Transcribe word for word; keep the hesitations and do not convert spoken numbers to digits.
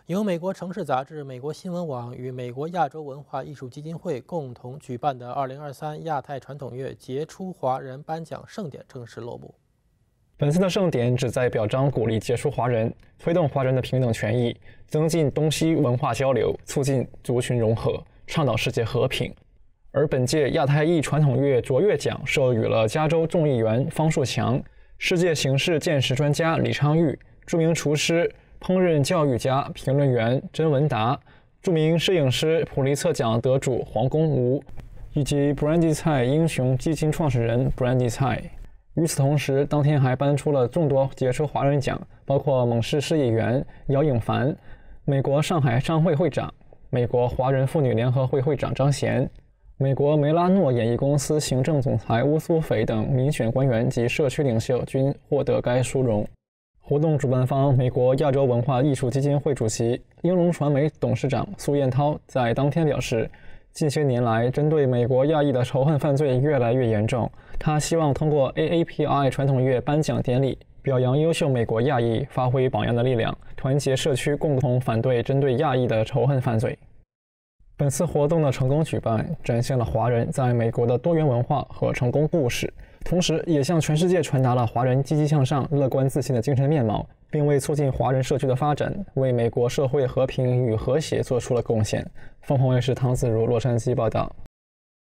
由美国城市杂志、美国新闻网与美国亚洲文化艺术基金会共同举办的二零二三亚太传统乐杰出华人颁奖盛典正式落幕。 本次的盛典旨在表彰鼓励杰出华人，推动华人的平等权益，增进东西文化交流，促进族群融合，倡导世界和平。而本届亚太艺传统乐卓越奖授予了加州众议员方树强、世界形势见识专家李昌钰、著名厨师、烹饪教育家、评论员甄文达、著名摄影师普利策奖得主黄公吴，以及 Brandy 蔡英雄基金创始人 Brandy 蔡。与此同时，当天还颁出了众多杰出华人奖，包括蒙氏市议员姚颖凡、美国上海商会会长、美国华人妇女联合会会长张贤、美国梅拉诺演艺公司行政总裁乌苏斐等民选官员及社区领袖均获得该殊荣。活动主办方美国亚洲文化艺术基金会主席、英龙传媒董事长苏彦涛在当天表示，近些年来针对美国亚裔的仇恨犯罪越来越严重，他希望通过 A A P I 传统乐颁奖典礼表扬优秀美国亚裔，发挥榜样的力量，团结社区，共同反对针对亚裔的仇恨犯罪。本次活动的成功举办，展现了华人在美国的多元文化和成功故事，同时也向全世界传达了华人积极向上、乐观自信的精神面貌，并为促进华人社区的发展，为美国社会和平与和谐做出了贡献。凤凰卫视唐子如洛杉矶报道。